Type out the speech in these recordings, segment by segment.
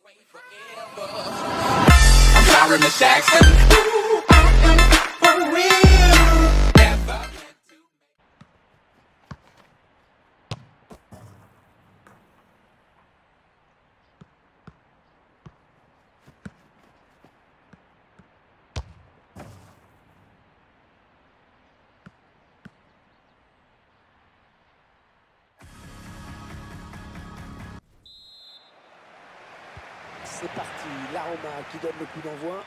C'est parti, la Roma qui donne le coup d'envoi.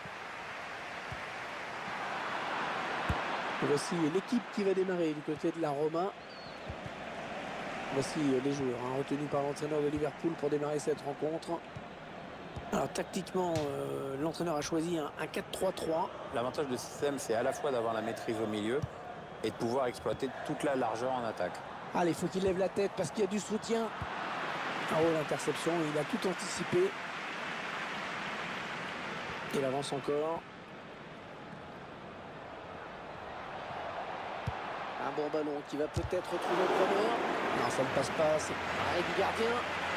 Voici l'équipe qui va démarrer du côté de la Roma. Voici les joueurs retenus par l'entraîneur de Liverpool pour démarrer cette rencontre. Alors tactiquement, l'entraîneur a choisi un 4-3-3. L'avantage de ce système, c'est à la fois d'avoir la maîtrise au milieu et de pouvoir exploiter toute la largeur en attaque. Allez, il faut qu'il lève la tête parce qu'il y a du soutien. Oh, l'interception, il a tout anticipé. Il avance encore. Un bon ballon qui va peut-être retrouver le preneur. Non, ça ne passe pas. C'est arrêt du gardien.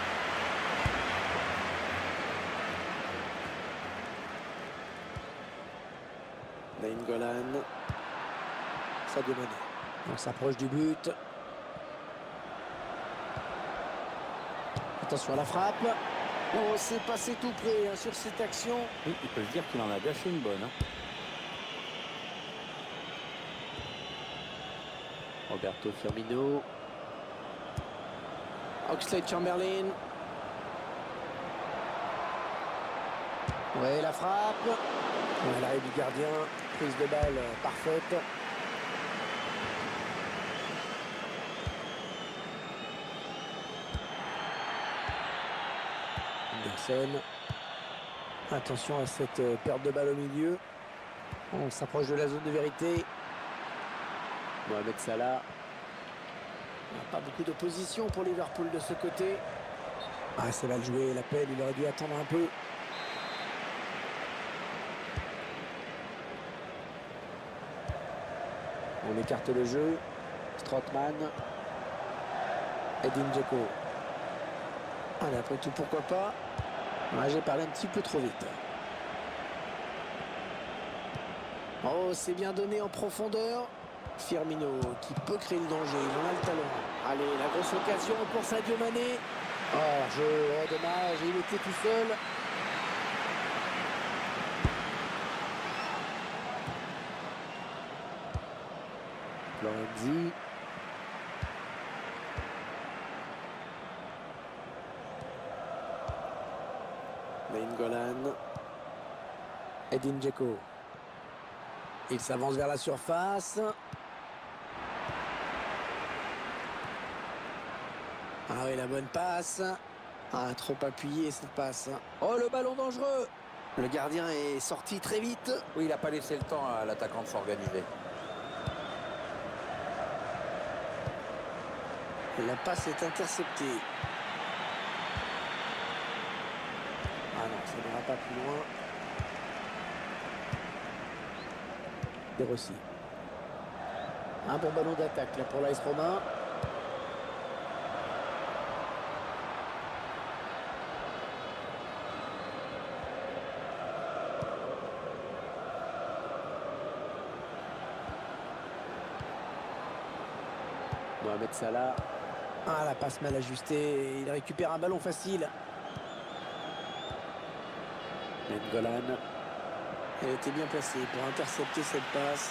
Nainggolan. Sadio Mané. On s'approche du but. Attention à la frappe. Oh, c'est passé tout près sur cette action. Oui, il peut se dire qu'il en a bien fait une bonne. Roberto Firmino. Oxlade-Chamberlain. Ouais, la frappe. Ouais, l'arrêt du gardien. Prise de balle parfaite. Anderson. Attention à cette perte de balle au milieu. On s'approche de la zone de vérité. Mohamed Salah. Il n'y a pas beaucoup d'opposition pour Liverpool de ce côté. Ah, c'est mal joué, l'appel, il aurait dû attendre un peu. On écarte le jeu. Strootman. Edin Dzeko. Allez, après tout, pourquoi pas. Ouais, j'ai parlé un petit peu trop vite. Oh, c'est bien donné en profondeur. Firmino qui peut créer le danger, il en a le talent. Allez, la grosse occasion pour Sadio Mané. Oh, dommage, il était tout seul. Florenzi. Nainggolan. Edin Dzeko. Il s'avance vers la surface. Ah oui, la bonne passe. Ah, trop appuyé cette passe. Oh, le ballon dangereux. Le gardien est sorti très vite. Oui, il n'a pas laissé le temps à l'attaquant de s'organiser. La passe est interceptée. Ah non, ça n'ira pas plus loin. De Rossi. Un bon ballon d'attaque là pour l'AS Roma. Mohamed Salah. Ah, la passe mal ajustée. Il récupère un ballon facile. Nainggolan. Elle était bien placée pour intercepter cette passe.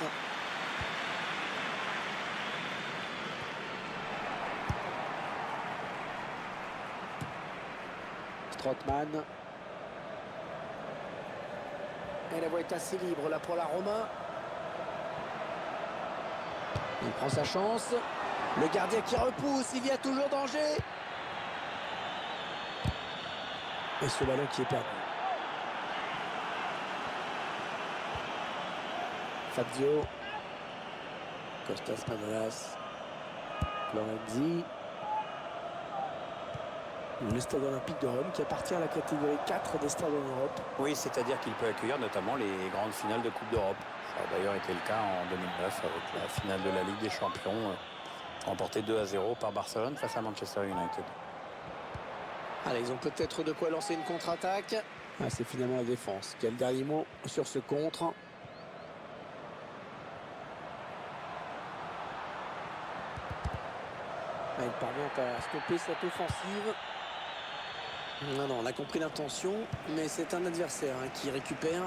Strootman. Et la voie est assez libre là pour la Roma. Il prend sa chance. Le gardien qui repousse, il y a toujours danger. Et ce ballon qui est perdu. Fabio. Kostas Manolas. Florenzi. Le stade olympique de Rome qui appartient à la catégorie 4 des stades en Europe. Oui, c'est-à-dire qu'il peut accueillir notamment les grandes finales de Coupe d'Europe. Ça a d'ailleurs été le cas en 2009 avec la finale de la Ligue des Champions, remportée 2-0 par Barcelone face à Manchester United. Allez, ils ont peut-être de quoi lancer une contre-attaque. Ah, c'est finalement la défense qui a le dernier mot sur ce contre. Ah, il parvient à stopper cette offensive. Non, non, on a compris l'intention, mais c'est un adversaire qui récupère.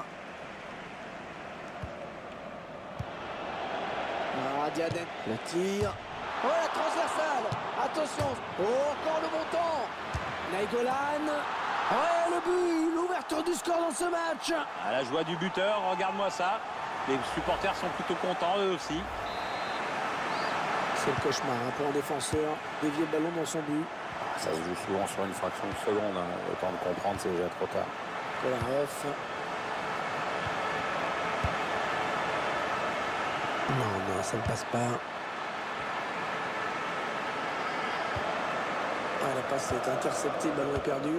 Ah, Diadem, le tir. Oh, la transversale. Attention. Oh, encore le montant. Nainggolan. Ouais, le but, l'ouverture du score dans ce match. À la joie du buteur, regarde-moi ça. Les supporters sont plutôt contents eux aussi. C'est le cauchemar pour un défenseur. Dévier le ballon dans son but. Ça se joue souvent sur une fraction de seconde. Le temps de comprendre, c'est déjà trop tard. Kolarov. Non, non, ça ne passe pas. Ah, la passe est interceptée, le ballon est perdu.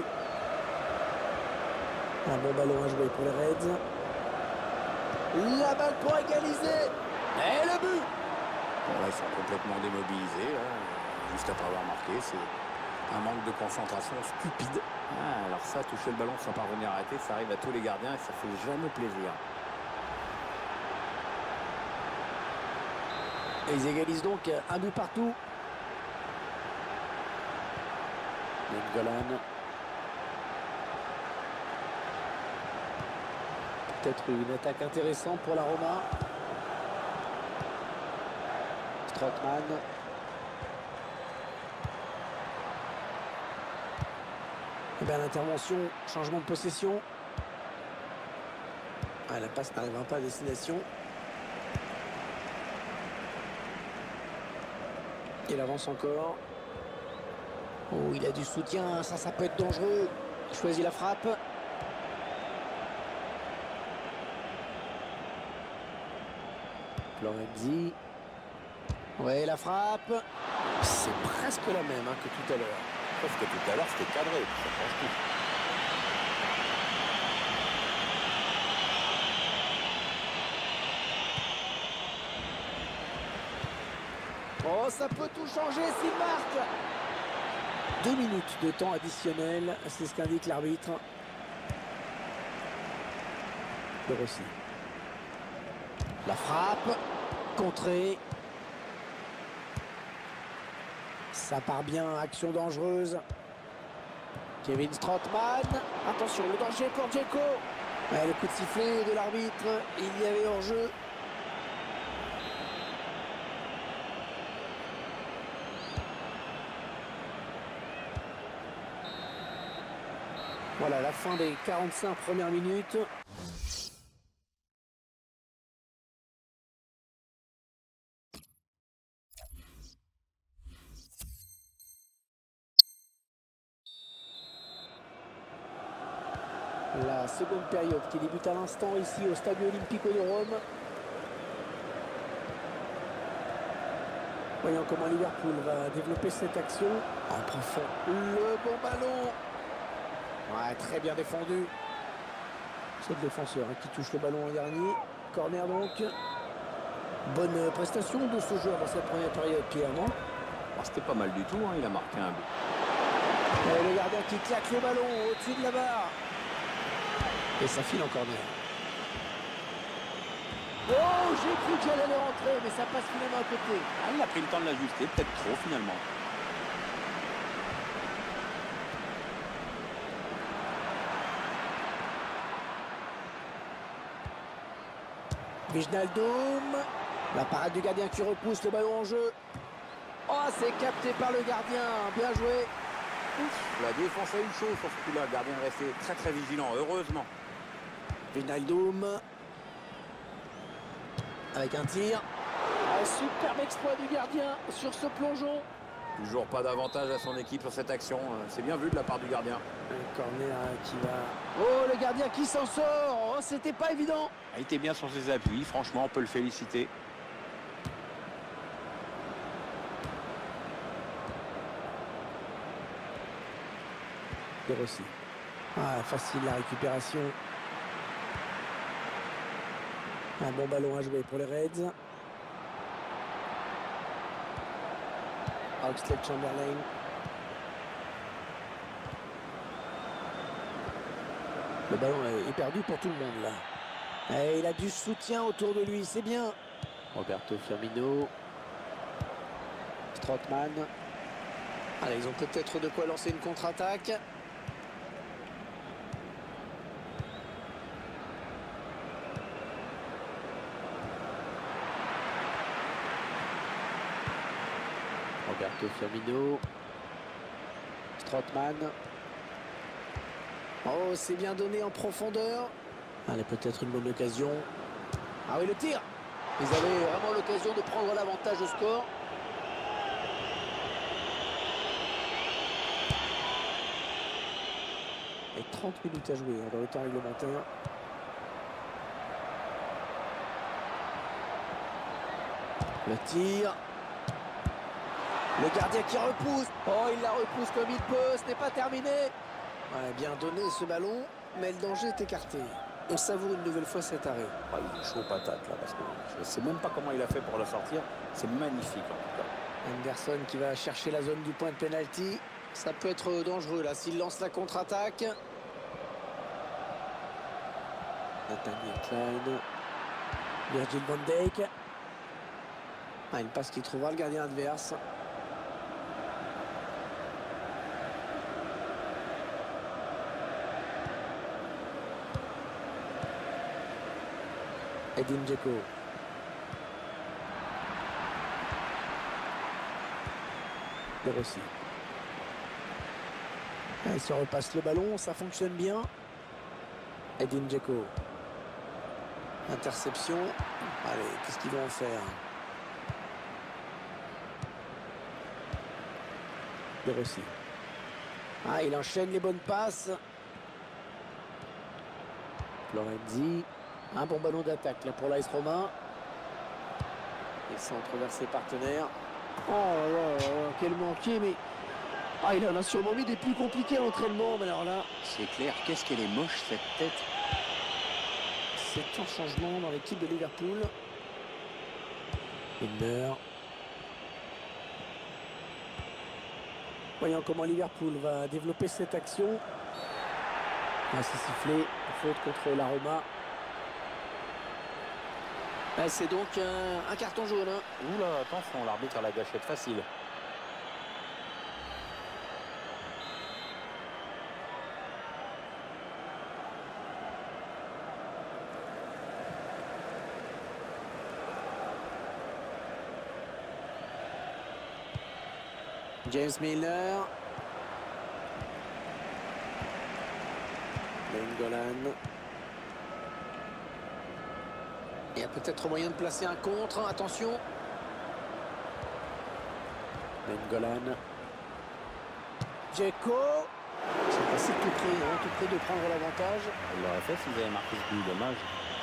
Un bon ballon à jouer pour les Reds. La balle pour égaliser. Et le but. Bon, là, ils sont complètement démobilisés. Là. Juste après avoir marqué, c'est un manque de concentration stupide. Ah, alors ça, toucher le ballon sans parvenir à arrêter, ça arrive à tous les gardiens et ça fait jamais plaisir. Et ils égalisent donc un but partout. Nainggolan. Peut-être une attaque intéressante pour la Roma. Strootman. Et bien l'intervention, changement de possession. Ah, la passe n'arrivera pas à destination. Il avance encore. Oh, il a du soutien, ça peut être dangereux. Il choisit la frappe. Florenzi. Ouais, la frappe. C'est presque la même que tout à l'heure. Sauf que tout à l'heure, c'était cadré. Ça change tout. Oh, ça peut tout changer s'il marque. 2 minutes de temps additionnel, c'est ce qu'indique l'arbitre. De Rossi. La frappe, contrée. Ça part bien, action dangereuse. Kevin Strootman. Attention, le danger pour Dzeko. Le coup de sifflet de l'arbitre, il y avait hors-jeu. Voilà la fin des 45 premières minutes. La seconde période qui débute à l'instant ici au Stadio Olimpico de Rome. Voyons comment Liverpool va développer cette action. En profond. Le bon ballon. Ouais, très bien défendu. C'est le défenseur qui touche le ballon en dernier. Corner donc. Bonne prestation de ce joueur dans cette première période, Pierre, non? C'était pas mal du tout, il a marqué un but. Et le gardien qui claque le ballon au-dessus de la barre. Et ça file en corner. Oh, j'ai cru qu'elle allait rentrer, mais ça passe finalement à côté. Il a pris le temps de l'ajuster, peut-être trop finalement. Wijnaldum. La parade du gardien qui repousse le ballon en jeu. Oh, c'est capté par le gardien. Bien joué. La défense a eu chaud sur ce coup-là. Le gardien est resté très très vigilant, heureusement. Wijnaldum. Avec un tir. Un superbe exploit du gardien sur ce plongeon. Toujours pas d'avantage à son équipe sur cette action. C'est bien vu de la part du gardien. Un corner qui va... Oh, le gardien qui s'en sort. Oh, c'était pas évident. Il était bien sur ses appuis. Franchement, on peut le féliciter. De Rossi. Ah, facile la récupération. Un bon ballon à jouer pour les Reds. Oxlade-Chamberlain. Le ballon est perdu pour tout le monde là. Et il a du soutien autour de lui, c'est bien. Roberto Firmino. Strootman. Allez, ils ont peut-être de quoi lancer une contre-attaque. Roberto Firmino. Strootman. Oh, c'est bien donné en profondeur. Allez, peut-être une bonne occasion. Ah oui, le tir. Ils avaient vraiment l'occasion de prendre l'avantage au score. Et 30 minutes à jouer dans le temps réglementaire. Le tir. Le gardien qui repousse. Oh, il la repousse comme il peut. Ce n'est pas terminé. Ouais, bien donné ce ballon, mais le danger est écarté. On savoure une nouvelle fois cet arrêt. Oh, il est chaud patate là, parce que je ne sais même pas comment il a fait pour la sortir. C'est magnifique en tout cas. Anderson qui va chercher la zone du point de pénalty. Ça peut être dangereux là s'il lance la contre-attaque. Nathaniel Klein. Virgil van Dijk. Ah, une passe qui trouvera le gardien adverse. Edin Dzeko. De Rossi. Il se repasse le ballon, ça fonctionne bien. Edin Dzeko. Interception. Allez, qu'est-ce qu'ils vont en faire? De Rossi. Ah, il enchaîne les bonnes passes. Florenzi. Un bon ballon d'attaque là pour l'AS Roma. Et centre vers ses partenaires. Oh là là, quel manqué, mais... Ah, il en a sûrement mis des plus compliqués à l'entraînement, mais alors là... C'est clair, qu'est-ce qu'elle est moche cette tête. C'est un changement dans l'équipe de Liverpool. Milner. Voyons comment Liverpool va développer cette action. Ah, c'est sifflé. Faute contre la Roma. C'est donc un carton jaune. Hein. Oula, attention, l'arbitre a la gâchette facile. James Milner. Nainggolan. Il y a peut-être moyen de placer un contre. Attention. Nainggolan. Dzeko. C'est passé tout près de prendre l'avantage. Il l'aurait fait s'ils avaient marqué ce but, dommage.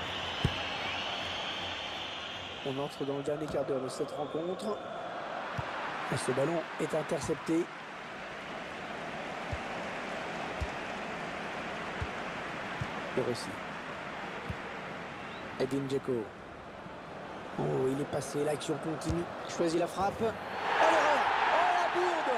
On entre dans le dernier quart d'heure de cette rencontre. Et ce ballon est intercepté. De Rossi. Edin Dzeko. Oh, il est passé, l'action continue. Choisit la frappe. Oh, l'erreur! Oh, la bourde!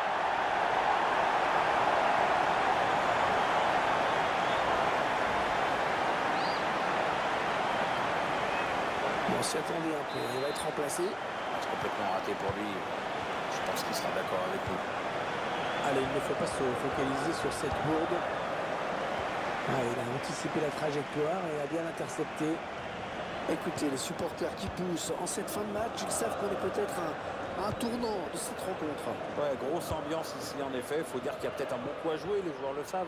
On s'y attendait un peu. Il va être remplacé. C'est complètement raté pour lui. Je pense qu'il sera d'accord avec nous. Allez, il ne faut pas se focaliser sur cette bourde. Ah, il a anticipé la trajectoire et a bien intercepté. Écoutez, les supporters qui poussent en cette fin de match, ils savent qu'on est peut-être à un tournant de cette rencontre. Ouais, grosse ambiance ici en effet. Il faut dire qu'il y a peut-être un bon coup à jouer, les joueurs le savent.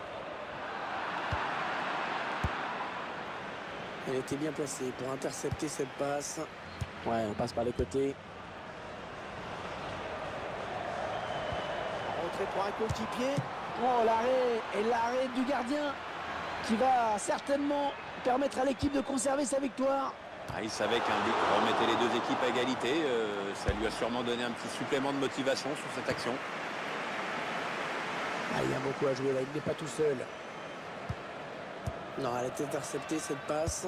Elle était bien placée pour intercepter cette passe. Ouais, on passe par les côtés. Retrait pour un coéquipier. Oh, l'arrêt du gardien qui va certainement permettre à l'équipe de conserver sa victoire. Ah, il savait qu'un but remettait les deux équipes à égalité. Ça lui a sûrement donné un petit supplément de motivation sur cette action. Ah, il y a beaucoup à jouer là, il n'est pas tout seul. Non, elle a été interceptée cette passe.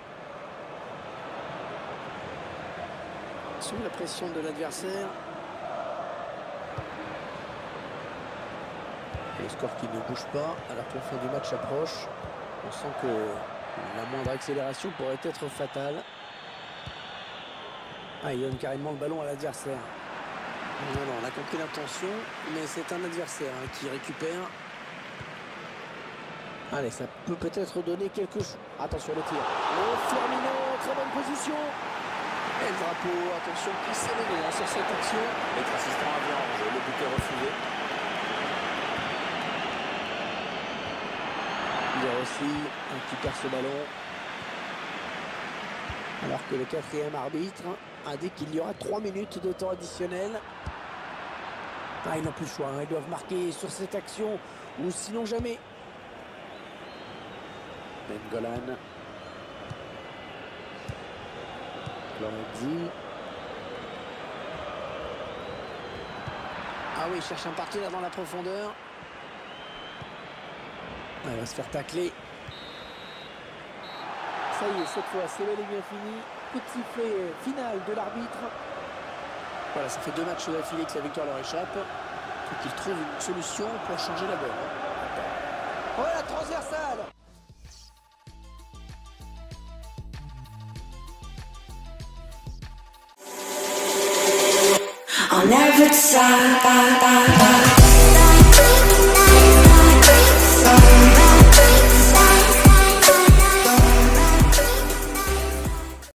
Sous la pression de l'adversaire. Le score qui ne bouge pas alors que la fin du match approche. On sent que la moindre accélération pourrait être fatale. Ah, il donne carrément le ballon à l'adversaire. Non, on a compris l'intention, mais c'est un adversaire qui récupère. Allez, ça peut peut-être donner quelque chose. Attention le tir. Oh, Firmino, très bonne position. Et le drapeau, attention, qui s'est levé sur cette action. L'être assistant à voir, le but est refusé. Il y a aussi un qui perd ce ballon. Alors que le quatrième arbitre a dit qu'il y aura 3 minutes de temps additionnel. Ah, ils n'ont plus le choix, ils doivent marquer sur cette action ou sinon jamais. Bengolan. Lorenzi. Ah oui, il cherche un partenaire dans la profondeur. Ah, il va se faire tacler. Ça y est, cette fois, c'est bel et bien fini. Coup de sifflet final de l'arbitre. Voilà, ça fait 2 matchs d'affilée que la victoire leur échappe. Il faut qu'ils trouvent une solution pour changer la donne. Oh, la transversale! On every side.